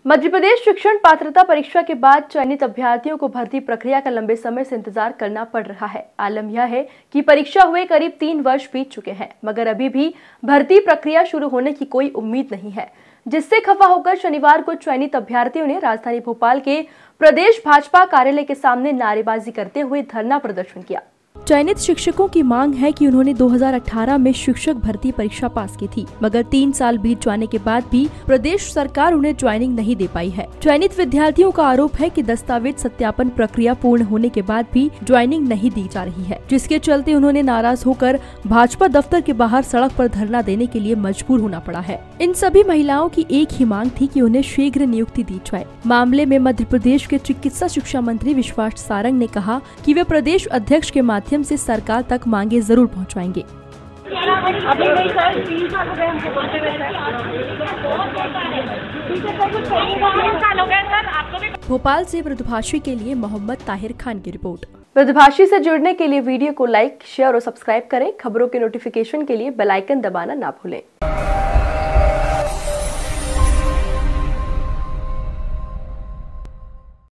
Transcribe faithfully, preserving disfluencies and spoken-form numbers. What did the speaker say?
मध्य प्रदेश शिक्षण पात्रता परीक्षा के बाद चयनित अभ्यर्थियों को भर्ती प्रक्रिया का लंबे समय से इंतजार करना पड़ रहा है। आलम यह है कि परीक्षा हुए करीब तीन वर्ष बीत चुके हैं, मगर अभी भी भर्ती प्रक्रिया शुरू होने की कोई उम्मीद नहीं है, जिससे खफा होकर शनिवार को चयनित अभ्यर्थियों ने राजधानी भोपाल के प्रदेश भाजपा कार्यालय के सामने नारेबाजी करते हुए धरना प्रदर्शन किया। चयनित शिक्षकों की मांग है कि उन्होंने दो हज़ार अठारह में शिक्षक भर्ती परीक्षा पास की थी, मगर तीन साल बीत जाने के बाद भी प्रदेश सरकार उन्हें ज्वाइनिंग नहीं दे पाई है। चयनित विद्यार्थियों का आरोप है कि दस्तावेज सत्यापन प्रक्रिया पूर्ण होने के बाद भी ज्वाइनिंग नहीं दी जा रही है, जिसके चलते उन्होंने नाराज होकर भाजपा दफ्तर के बाहर सड़क पर धरना देने के लिए मजबूर होना पड़ा है। इन सभी महिलाओं की एक ही मांग थी कि उन्हें शीघ्र नियुक्ति दी जाए। मामले में मध्य प्रदेश के चिकित्सा शिक्षा मंत्री विश्वास सारंग ने कहा कि वे प्रदेश अध्यक्ष के माध्यम से सरकार तक मांगे जरूर पहुंचाएंगे। भोपाल से मृदुभाषी के लिए मोहम्मद ताहिर खान की रिपोर्ट। मृदुभाषी से जुड़ने के लिए वीडियो को लाइक, शेयर और सब्सक्राइब करें। खबरों के नोटिफिकेशन के लिए बेल आइकन दबाना ना भूलें।